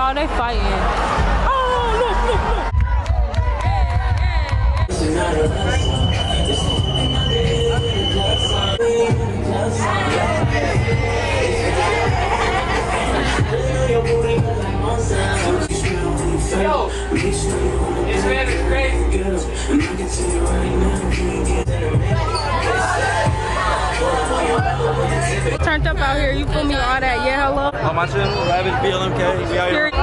Oh, they fighting. Oh, look, look, look. Yo, this man is crazy. Turned up out here, you feel me? All that, yeah, hello. On my channel, Lavish BLMK. We out here.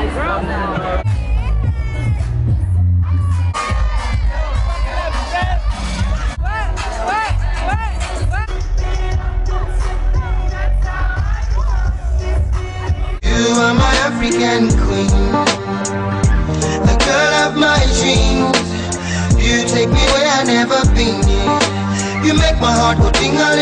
You are my African queen, the girl of my dreams. You take me where I never been. You make my heart go tingle.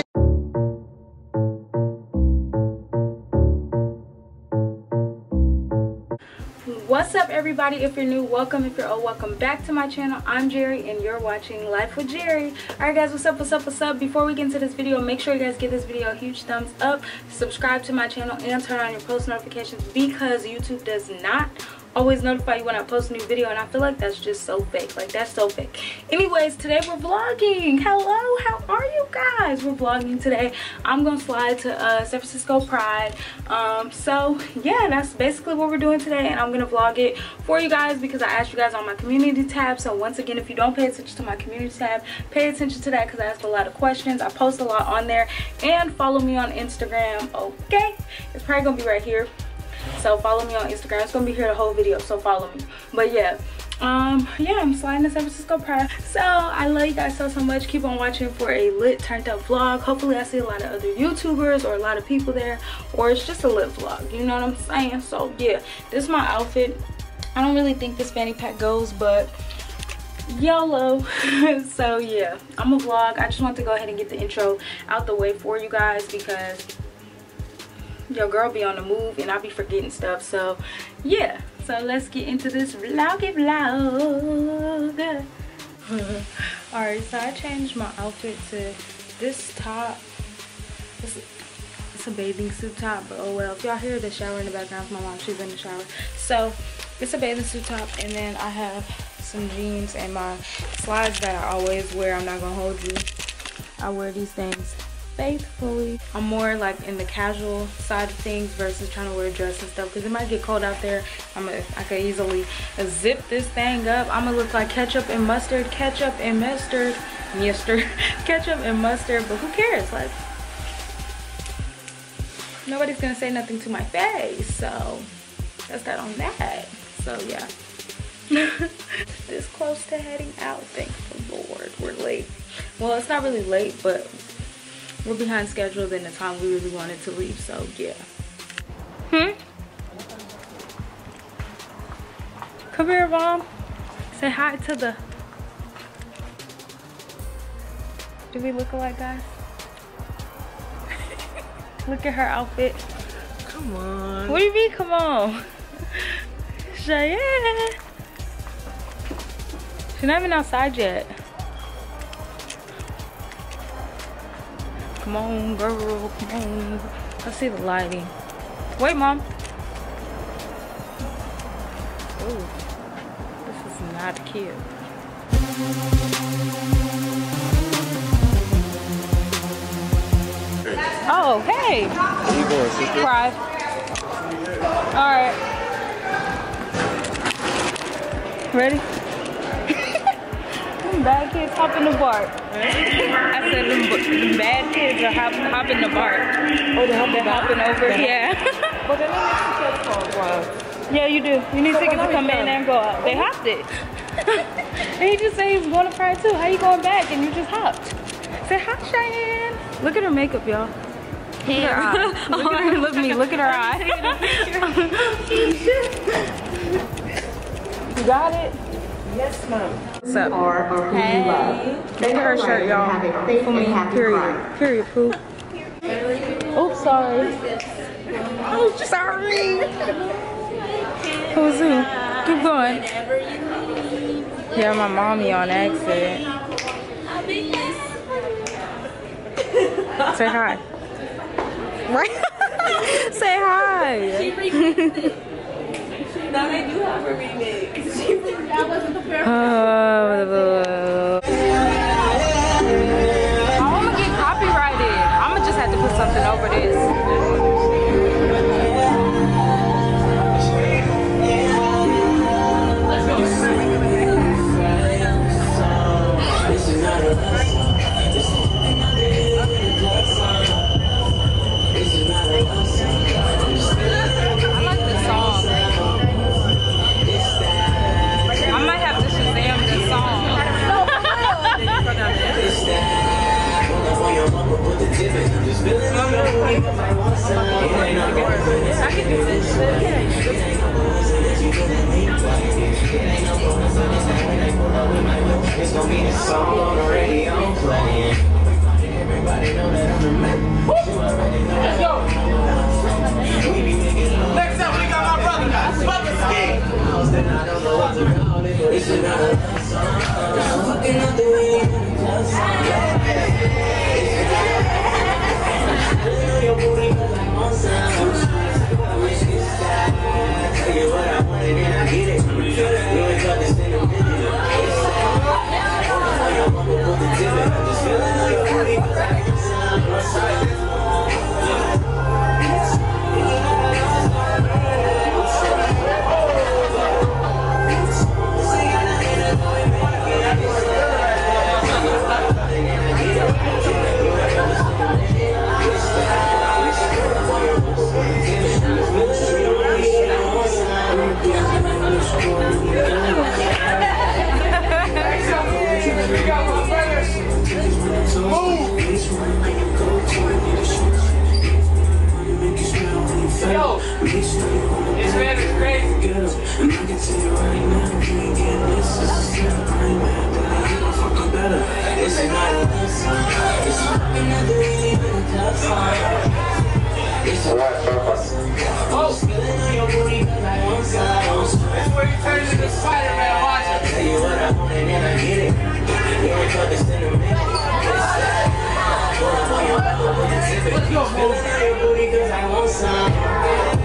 What's up, everybody? If you're new, welcome. If you're old, welcome back to my channel. I'm Jerry and you're watching Life with Jerry. Alright guys, what's up, what's up, what's up? Before we get into this video, make sure you guys give this video a huge thumbs up, subscribe to my channel, and turn on your post notifications because YouTube does not always notify you when I post a new video, and I feel like that's just so fake. Like, that's so fake. Anyways, today we're vlogging. Hello, how are you guys? We're vlogging today. I'm gonna slide to San Francisco Pride. So yeah, that's basically what we're doing today, and I'm gonna vlog it for you guys because I asked you guys on my community tab. So once again, if you don't pay attention to my community tab, pay attention to that because I ask a lot of questions. I post a lot on there, and follow me on Instagram. Okay, it's probably gonna be right here. So follow me on Instagram. It's gonna be here the whole video, so follow me. But yeah, yeah, I'm sliding to San Francisco Pride. So I love you guys so much. Keep on watching for a lit turned up vlog. Hopefully I see a lot of other YouTubers or a lot of people there, or it's just a lit vlog, you know what I'm saying? So yeah, this is my outfit. I don't really think this fanny pack goes, but YOLO. So yeah, I'm a vlog. I just want to go ahead and get the intro out the way for you guys because your girl be on the move and I be forgetting stuff. So yeah, so let's get into this vlog. Alright, so I changed my outfit to this top. It's a bathing suit top, but oh well. If y'all hear the shower in the background, it's my mom, she's in the shower. So it's a bathing suit top, and then I have some jeans and my slides that I always wear. I'm not gonna hold you, I wear these things faithfully. I'm more like in the casual side of things versus trying to wear a dress and stuff because it might get cold out there. I could easily zip this thing up. I'm gonna look like ketchup and mustard, but who cares? Like, nobody's gonna say nothing to my face, so that's that on that. So yeah. This close to heading out, thank the Lord. We're late. Well, it's not really late, but we're behind schedule than the time we really wanted to leave, so yeah. Come here, Mom. Say hi to the... Do we look alike, guys? Look at her outfit. Come on. What do you mean, come on? Cheyenne. She's not even outside yet. Come on, girl, come on. Let's see the lighting. Wait, Mom. Ooh, this is not cute. Oh, hey. Where you going, sister? Pride. All right. Ready? Bad kids hop in the bark. I said them bad kids are hopping in the bark. Oh, they're hopping over? Yeah. But they don't need tickets for a while. Yeah, you do. You need tickets to come in and go out. They hopped it. And he just said he was going to Pride too. How you going back and you just hopped? Say hi, Cheyenne. Look at her makeup, y'all. Look at her eye. Look at her, look at me. Look at her eye. You got it? Yes, ma'am. What's up? Hey. Look at her shirt, y'all. For me, period. Period, poo. Oops, sorry. Oh, sorry. Who's who? Keep going. Yeah, my mommy on accident. Say hi. Right? Say hi. Now they do have a remix. I wasn't prepared for I'm gonna get copyrighted. I'm gonna just have to put something over this. I like this song. I might have to Shazam this song. It's gonna be the song on the radio playing. Everybody know that I'm the man. Let's go. Next up, we got my brother guys. Fucking ski. I don't know what to call it. It's another love song. I'm fucking up the way you love song. Your booty look like one sound. I wish you style. Tell you what I wanted and I get it. You ain't got this in a minute. Your mama put the tip in. I'm just feeling like your booty cause I can sound. Yo, this man is crazy. And I can tell you right now, you ain't getting this. This is I'm mad, but you don't fucking better. This ain't not a love song. It's another really love song. It's a lot of purpose. I'm just feeling on your booty cause I want some. That's where you turn into Spider-Man, watch it. I tell you what I want and then I get it. You ain't got this in a minute. Let's go, bro. Your booty cause I want some.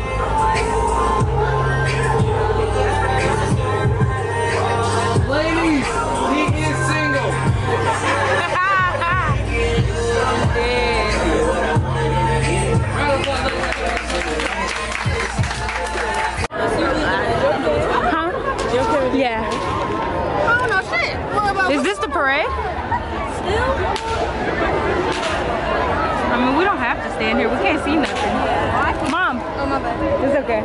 Ladies, he is single. Huh? Yeah. Oh, no shit. What about Is this the parade? still? I mean, we don't have to stand here. We can't see nothing. Mom. Oh, my bad. It's okay.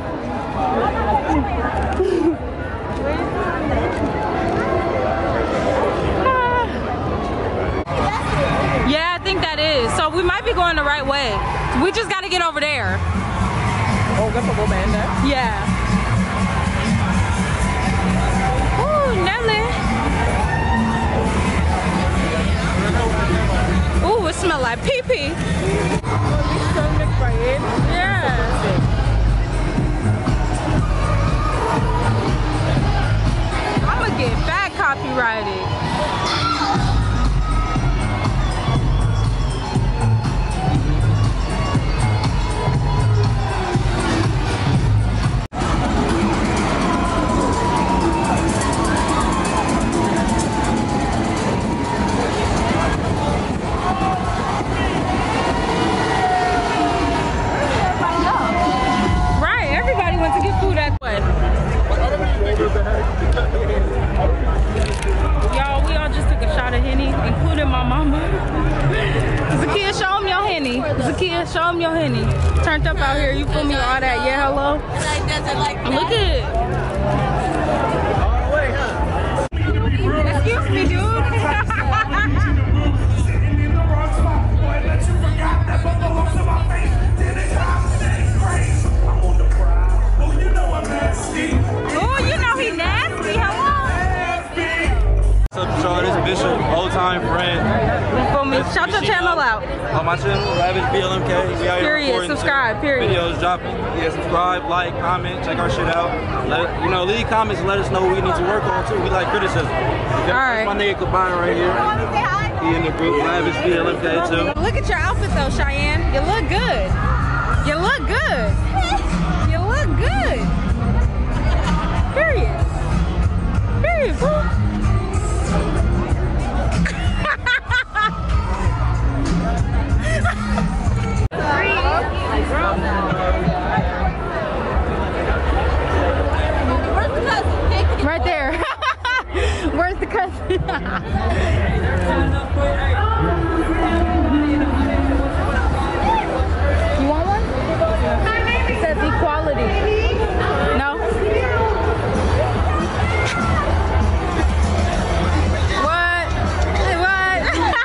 Yeah, I think that is. So we might be going the right way. We just got to get over there. Oh, that's a little man there. Yeah. Ooh, Nelly. Ooh, it smells like pee-pee. Yeah. I'm gonna get back copyrighted. Y'all, we all just took a shot of Henny, including my mama. Zakia, show him your Henny. Zakia, show him your Henny. Turned up out here, you feel me, all that, yeah, hello? Look at it. Excuse me, dude. Oh, you know he nasty, hello? What's up, y'all? This is Bishop, old time friend. You feel me? Shout your channel out. On my channel, Ravage BLMK. We out here Period. recording Subscribe. Period. videos dropping. Yeah, subscribe, like, comment, check our shit out. Leave comments and let us know what we need to work on too. We like criticism. Okay? Alright. That's my nigga Combine right here. He in the group, Ravage BLMK too. Look at your outfit though, Cheyenne. You look good. You look good. You look good. Period, boo. Right there. Where's the cousin? You want one? It says equality. No? What? What?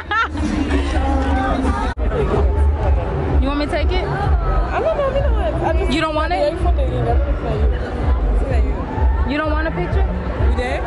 You want me to take it? I don't know. You don't want it? You don't want a picture? You there?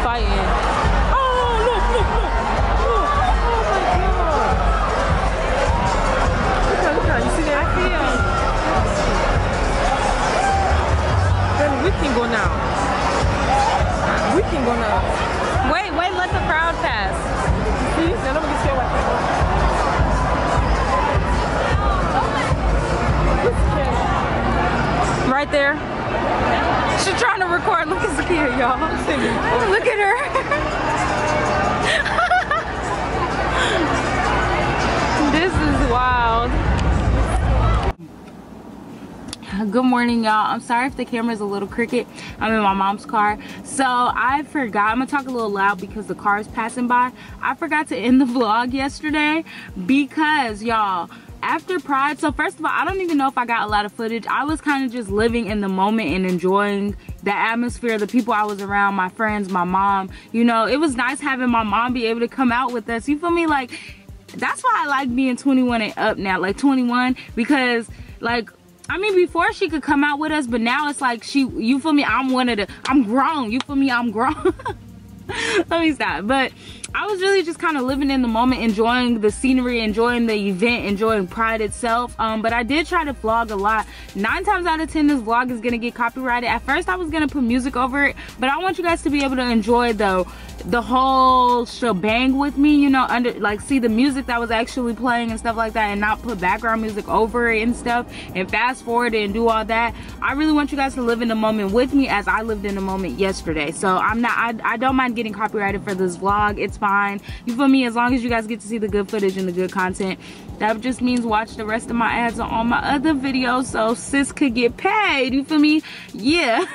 fighting. Oh, look, look, look. Look. Oh my God. Look, you see that? I see him. Then we can go now. We can go now. Wait, let the crowd pass. See? Now let me get scared like that. Right there. She's trying to record. Look at Zakia, y'all. Look at her. This is wild. Good morning, y'all. I'm sorry if the camera's a little crooked. I'm in my mom's car. So I forgot. I'm gonna talk a little loud because the car is passing by. I forgot to end the vlog yesterday because, y'all, after Pride, so first of all, I don't even know if I got a lot of footage. I was kind of just living in the moment and enjoying the atmosphere, the people I was around, my friends, my mom. You know, it was nice having my mom be able to come out with us. You feel me? Like, that's why I like being 21 and up now, like 21, because, like, I mean, before she could come out with us, but now it's like you feel me? I'm grown. You feel me? I'm grown. Let me stop. But I was really just kind of living in the moment, enjoying the scenery, enjoying the event, enjoying Pride itself. But I did try to vlog a lot. 9 times out of 10, this vlog is gonna get copyrighted. At first, I was gonna put music over it, but I want you guys to be able to enjoy the whole shebang with me, you know, see the music that was actually playing and stuff like that, and not put background music over it and stuff, and fast forward it and do all that. I really want you guys to live in the moment with me as I lived in the moment yesterday. So I don't mind getting copyrighted for this vlog. It's fine. You feel me? As long as you guys get to see the good footage and the good content. That just means watch the rest of my ads on all my other videos so sis could get paid. You feel me? Yeah.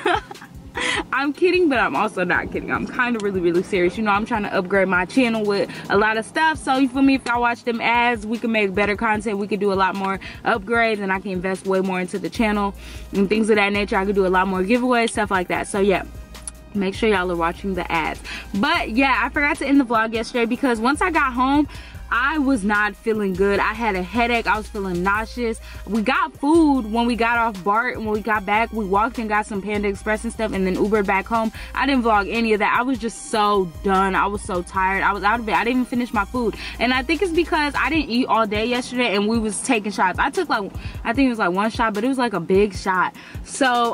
I'm kidding, but I'm also not kidding. I'm kind of really serious. You know, I'm trying to upgrade my channel with a lot of stuff. So you feel me? If y'all watch them ads, we can make better content. We could do a lot more upgrades, and I can invest way more into the channel and things of that nature. I could do a lot more giveaways, stuff like that. So yeah, make sure y'all are watching the ads. But yeah, I forgot to end the vlog yesterday because once I got home, I was not feeling good. I had a headache. I was feeling nauseous. We got food when we got off BART, and when we got back, we walked and got some Panda Express and stuff, and then Ubered back home. I didn't vlog any of that. I was just so done. I was so tired. I was out of bed. I didn't even finish my food, and I think it's because I didn't eat all day yesterday, and we was taking shots. I took like, I think it was like 1 shot, but it was like a big shot. So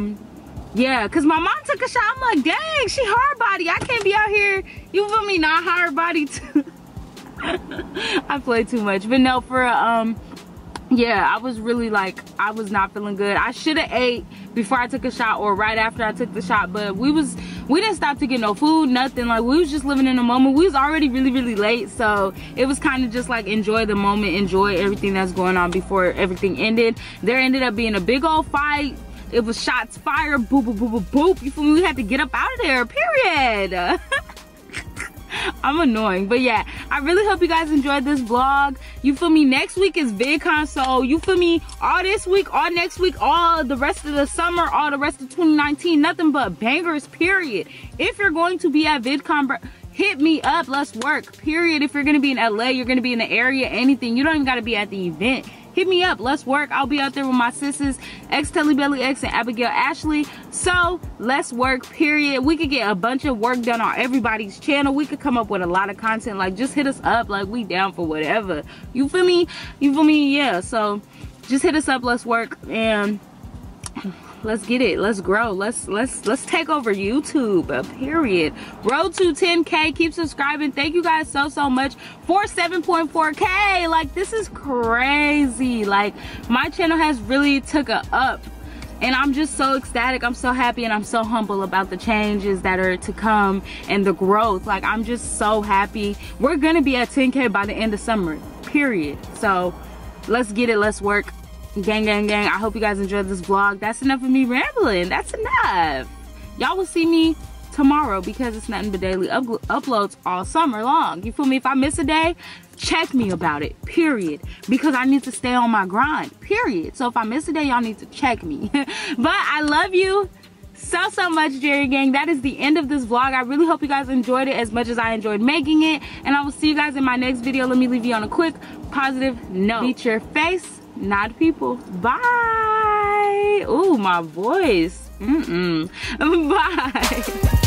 yeah, because my mom took a shot. I'm like, dang, she hard body. I can't be out here, you feel me, not hard body too. I play too much. But no, for yeah, I was really like, I was not feeling good. I should have ate before I took a shot or right after I took the shot, but we didn't stop to get no food, nothing. Like, we was just living in the moment. We was already really late, so it was kind of just like enjoy the moment, enjoy everything that's going on before everything ended. There ended up being a big old fight. It was shots fired, boop boop boop boop boop. You feel me? We had to get up out of there, period. I'm annoying, but yeah, I really hope you guys enjoyed this vlog. You feel me? Next week is VidCon, so you feel me? All this week, all next week, all the rest of the summer, all the rest of 2019, nothing but bangers, period. If you're going to be at VidCon, hit me up, let's work, period. If you're gonna be in LA, you're gonna be in the area, anything, you don't even gotta be at the event. Hit me up, let's work. I'll be out there with my sisters, Telly X and Abigail Ashley. So let's work, period. We could get a bunch of work done on everybody's channel. We could come up with a lot of content. Like, just hit us up, like, we down for whatever. You feel me? You feel me? Yeah, so just hit us up, let's work, and let's get it, let's grow, let's take over YouTube, period. Road to 10K. Keep subscribing. Thank you guys so much for 7.4K. like, this is crazy. Like, my channel has really took a up, and I'm just so ecstatic. I'm so happy, and I'm so humble about the changes that are to come and the growth. Like, I'm just so happy. We're gonna be at 10K by the end of summer, period. So let's get it, let's work. Gang. I hope you guys enjoyed this vlog. That's enough of me rambling. That's enough. Y'all will see me tomorrow because it's nothing but daily uploads all summer long. You feel me? If I miss a day, check me about it, period. Because I need to stay on my grind, period. So if I miss a day, y'all need to check me. But I love you so much, Jerry Gang. That is the end of this vlog. I really hope you guys enjoyed it as much as I enjoyed making it, and I will see you guys in my next video. Let me leave you on a quick positive note. Beat your face, not people. Bye. Ooh, my voice. Bye.